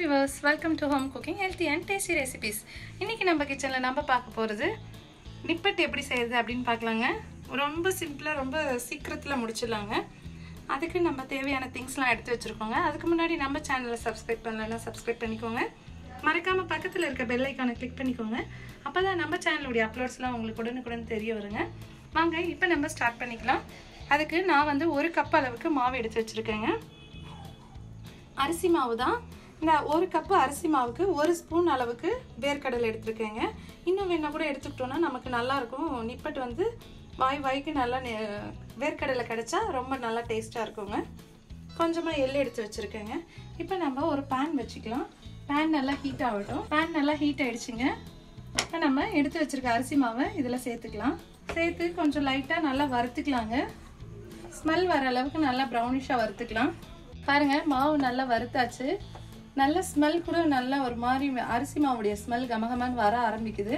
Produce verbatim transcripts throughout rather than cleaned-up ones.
viewers, welcome to Home Cooking Healthy and Tasty Recipes. இன்னைக்கு நம்ம கிச்சன்ல நம்ம பார்க்க போறது நிப்பட் எப்படி செய்யறது அப்படினு பார்க்கலாங்க. ரொம்ப சிம்பிளா ரொம்ப சீக்கிரத்துல முடிச்சிடலாங்க. அதுக்கு நம்ம தேவையான திங்ஸ்லாம் எடுத்து வச்சிருக்கோங்க. அதுக்கு முன்னாடி நம்ம சேனலை சப்ஸ்கிரைப் பண்ணலனா சப்ஸ்கிரைப் பண்ணிக்கோங்க. மறக்காம பக்கத்துல இருக்க பெல் ஐகானை கிளிக் பண்ணிக்கோங்க. அப்பதான் நம்ம சேனலுடைய அப்லோட்ஸ்லாம் உங்களுக்கு உடனுக்குடன் தெரிய வருங்க. வாங்க இப்போ நம்ம ஸ்டார்ட் பண்ணிக்கலாம். அதுக்கு நான் வந்து ஒரு கப் அளவுக்கு மாவு எடுத்து வச்சிருக்கேங்க. அரிசி மாவு தான். இந்த ஒரு கப் அரிசி மாவுக்கு ஒரு ஸ்பூன் அளவுக்கு வேர்க்கடலை எடுத்துருக்கேங்க. இன்னும் வேணா கூட எடுத்துக்கிட்டோம்னா நமக்கு நல்லா இருக்கும். நிப்பட் வந்து வாய் வாய்க்கு நல்லா வேர்க்கடலை கிடைச்சா ரொம்ப நல்லா டேஸ்ட்டாக இருக்குங்க. கொஞ்சமாக எள்ளு எடுத்து வச்சுருக்கேங்க. இப்போ நம்ம ஒரு பேன் வச்சுக்கலாம். பேன் நல்லா ஹீட் ஆகட்டும். பேன் நல்லா ஹீட் ஆகிடுச்சிங்க. இப்போ நம்ம எடுத்து வச்சுருக்க அரிசி மாவை இதில் சேர்த்துக்கலாம். சேர்த்து கொஞ்சம் லைட்டாக நல்லா வறுத்துக்கலாங்க. ஸ்மெல் வர அளவுக்கு நல்லா ப்ரௌனிஷாக வறுத்துக்கலாம். பாருங்க, மாவு நல்லா வறுத்தாச்சு. நல்ல ஸ்மெல் கூட நல்லா ஒரு மாதிரி அரிசி மாவுடைய ஸ்மெல் கமகமான்னு வர ஆரம்பிக்குது.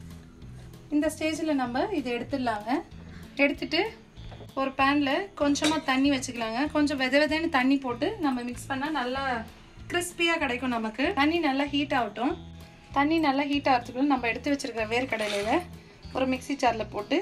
இந்த ஸ்டேஜில் நம்ம இதை எடுத்துடலாங்க. எடுத்துட்டு ஒரு பேனில் கொஞ்சமாக தண்ணி வச்சுக்கலாங்க. கொஞ்சம் வெத வெதன்னு தண்ணி போட்டு நம்ம மிக்ஸ் பண்ணால் நல்லா கிறிஸ்பியாக கிடைக்கும் நமக்கு. தண்ணி நல்லா ஹீட் ஆகட்டும். தண்ணி நல்லா ஹீட் ஆகிறதுக்குள்ள நம்ம எடுத்து வச்சுருக்கிற வேர்க்கடலையில் ஒரு மிக்சி ஜாரில் போட்டு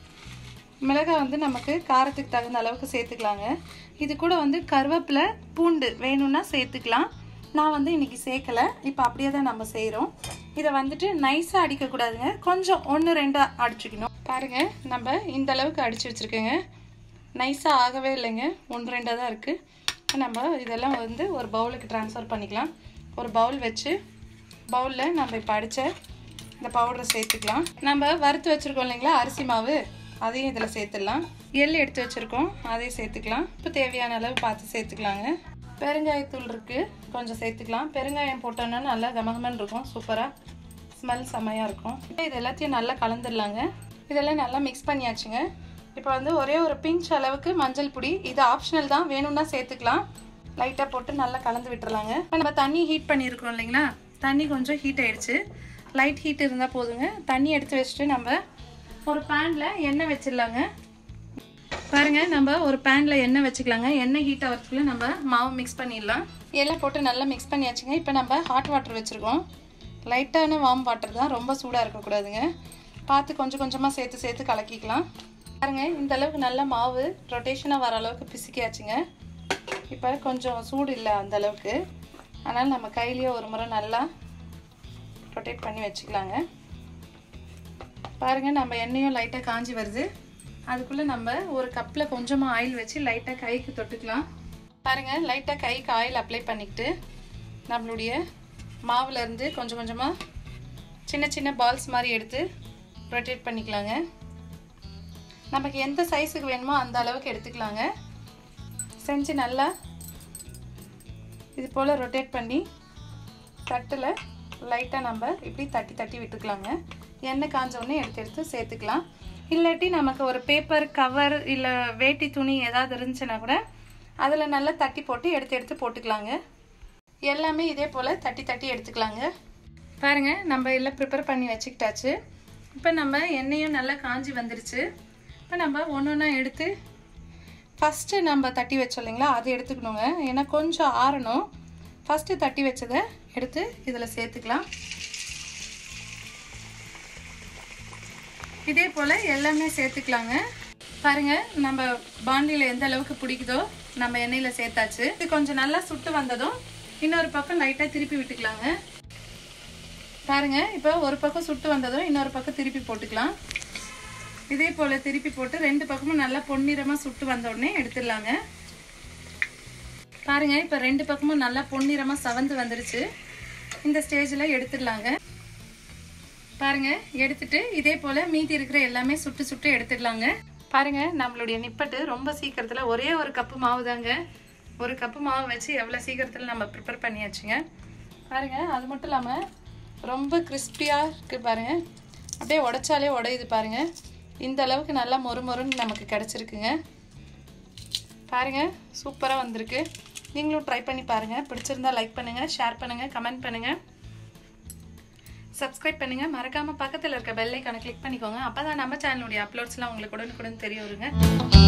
மிளகாய் வந்து நமக்கு காரத்துக்கு தகுந்த அளவுக்கு சேர்த்துக்கலாங்க. இது கூட வந்து கருவேப்பிலை பூண்டு வேணும்னா சேர்த்துக்கலாம். நான் வந்து இன்றைக்கி சேர்க்கலை. இப்போ அப்படியே தான் நம்ம செய்கிறோம். இதை வந்துட்டு நைஸாக அடிக்கக்கூடாதுங்க. கொஞ்சம் ஒன்று ரெண்டாக அடிச்சுக்கணும். பாருங்கள், நம்ம இந்த அளவுக்கு அடித்து வச்சுருக்கேங்க. நைஸாக ஆகவே இல்லைங்க, ஒன்று ரெண்டாக தான் இருக்குது. நம்ம இதெல்லாம் வந்து ஒரு பவுலுக்கு ட்ரான்ஸ்ஃபர் பண்ணிக்கலாம். ஒரு பவுல் வச்சு பவுலில் நம்ம இப்போ அடித்த இந்த பவுடரை சேர்த்துக்கலாம். நம்ம வறுத்து வச்சுருக்கோம் இல்லைங்களா அரிசி மாவு, அதையும் இதில் சேர்த்துடலாம். எள் எடுத்து வச்சுருக்கோம், அதையும் சேர்த்துக்கலாம். இப்போ தேவையான அளவு பார்த்து சேர்த்துக்கலாங்க. பெருங்காயத்தூள் இருக்குது, கொஞ்சம் சேர்த்துக்கலாம். பெருங்காயம் போட்டோன்னா நல்லா கமகமன் இருக்கும், சூப்பராக ஸ்மெல் செம்மையாக இருக்கும். இப்போ இது எல்லாத்தையும் நல்லா கலந்துடலாங்க. இதெல்லாம் நல்லா மிக்ஸ் பண்ணியாச்சுங்க. இப்போ வந்து ஒரே ஒரு பிஞ்ச் அளவுக்கு மஞ்சள் பொடி, இது ஆப்ஷனல் தான், வேணும்னா சேர்த்துக்கலாம். லைட்டாக போட்டு நல்லா கலந்து விட்டுறலாங்க. இப்போ நம்ம தண்ணி ஹீட் பண்ணியிருக்கோம் இல்லைங்களா, தண்ணி கொஞ்சம் ஹீட் ஆகிடுச்சு. லைட் ஹீட் இருந்தால் போதுங்க. தண்ணி எடுத்து வச்சுட்டு நம்ம ஒரு பேனில் எண்ணெய் வச்சிடலாங்க. பாருங்கள், நம்ம ஒரு பேனில் எண்ணெய் வச்சுக்கலாங்க. எண்ணெய் ஹீட் ஆகிறதுக்குள்ள நம்ம மாவு மிக்ஸ் பண்ணிடலாம். எல்லாம் போட்டு நல்லா மிக்ஸ் பண்ணியாச்சுங்க. இப்போ நம்ம ஹாட் வாட்டர் வச்சுருக்கோம். லைட்டான வார்ம் வாட்டர் தான், ரொம்ப சூடாக இருக்கக்கூடாதுங்க. பார்த்து கொஞ்சம் கொஞ்சமாக சேர்த்து சேர்த்து கலக்கிக்கலாம். பாருங்கள், இந்த அளவுக்கு நல்லா மாவு ரொட்டேஷனாக வர அளவுக்கு பிசுக்கியாச்சுங்க. இப்போ கொஞ்சம் சூடு இல்லை அந்த அளவுக்கு, அதனால் நம்ம கையிலேயே ஒரு முறை நல்லா ரொட்டேட் பண்ணி வச்சுக்கலாங்க. பாருங்கள், நம்ம எண்ணெயும் லைட்டாக காஞ்சி வருது. அதுக்குள்ளே நம்ம ஒரு கப்பில் கொஞ்சமாக ஆயில் வச்சு லைட்டாக கைக்கு தொட்டுக்கலாம். பாருங்கள், லைட்டாக கைக்கு ஆயில் அப்ளை பண்ணிக்கிட்டு நம்மளுடைய மாவுலேருந்து கொஞ்சம் கொஞ்சமாக சின்ன சின்ன பால்ஸ் மாதிரி எடுத்து ரொட்டேட் பண்ணிக்கலாங்க. நமக்கு எந்த சைஸுக்கு வேணுமோ அந்த அளவுக்கு எடுத்துக்கலாங்க. செஞ்சு நல்லா இது போல் ரொட்டேட் பண்ணி தட்டில் லைட்டாக நம்ம இப்படி தட்டி தட்டி விட்டுக்கலாங்க. எண்ணெய் காஞ்சோடனே எடுத்து எடுத்து சேர்த்துக்கலாம். இல்லாட்டி நமக்கு ஒரு பேப்பர் கவர் இல்லை வேட்டி துணி ஏதாவது இருந்துச்சுன்னா கூட அதில் நல்லா தட்டி போட்டு எடுத்து எடுத்து போட்டுக்கலாங்க. எல்லாமே இதே போல் தட்டி தட்டி எடுத்துக்கலாங்க. பாருங்கள், நம்ம எல்லாம் ப்ரிப்பேர் பண்ணி வச்சுக்கிட்டாச்சு. இப்போ நம்ம எண்ணெயும் நல்லா காஞ்சி வந்துருச்சு. இப்போ நம்ம ஒன்று ஒன்றா எடுத்து ஃபஸ்ட்டு நம்ம தட்டி வச்சோம் இல்லைங்களா, அது எடுத்துக்கணுங்க. ஏன்னா கொஞ்சம் ஆறணும். ஃபஸ்ட்டு தட்டி வச்சதை எடுத்து இதில் சேர்த்துக்கலாம். இதே போல் எல்லாமே சேர்த்துக்கலாங்க. பாருங்கள், நம்ம பாண்டியில் எந்த அளவுக்கு பிடிக்குதோ நம்ம எண்ணெயில் சேர்த்தாச்சு. இது கொஞ்சம் நல்லா சுட்டு வந்ததும் இன்னொரு பக்கம் லைட்டாக திருப்பி விட்டுக்கலாங்க. பாருங்கள், இப்போ ஒரு பக்கம் சுட்டு வந்ததும் இன்னொரு பக்கம் திருப்பி போட்டுக்கலாம். இதே போல் திருப்பி போட்டு ரெண்டு பக்கமும் நல்லா பொன்னிறமாக சுட்டு வந்த உடனே எடுத்துடலாங்க. பாருங்கள், இப்போ ரெண்டு பக்கமும் நல்லா பொன்னிறமாக சவந்து வந்துருச்சு. இந்த ஸ்டேஜில் எடுத்துடலாங்க. பாருங்கள், எடுத்துட்டு இதே போல் மீதி இருக்கிற எல்லாமே சுட்டு சுட்டு எடுத்துடலாங்க. பாருங்கள், நம்மளுடைய நிப்பட்டு ரொம்ப சீக்கிரத்தில் ஒரே ஒரு கப்பு மாவு தாங்க. ஒரு கப்பு மாவு வச்சு எவ்வளோ சீக்கிரத்தில் நம்ம ப்ரிப்பேர் பண்ணியாச்சுங்க. பாருங்கள், அது மட்டும் இல்லாமல் ரொம்ப கிறிஸ்பியாக இருக்குது. பாருங்கள், அப்படியே உடைச்சாலே உடையுது. பாருங்கள், இந்த அளவுக்கு நல்லா மொறு மொறுன்னு நமக்கு கிடச்சிருக்குங்க. பாருங்கள், சூப்பராக வந்திருக்கு. நீங்களும் ட்ரை பண்ணி பாருங்கள். பிடிச்சிருந்தா லைக் பண்ணுங்கள், ஷேர் பண்ணுங்கள், கமெண்ட் பண்ணுங்கள், சப்ஸ்கிரைப் பண்ணுங்கள். மறக்காமல் பக்கத்தில் இருக்க பெல் ஐகானை கிளிக் பண்ணிக்கோங்க. அப்போ தான் நம்ம சேனலுடைய அப்லோட்ஸ்லாம் உங்களுக்கு உடனுக்குடன் தெரிய வருங்க.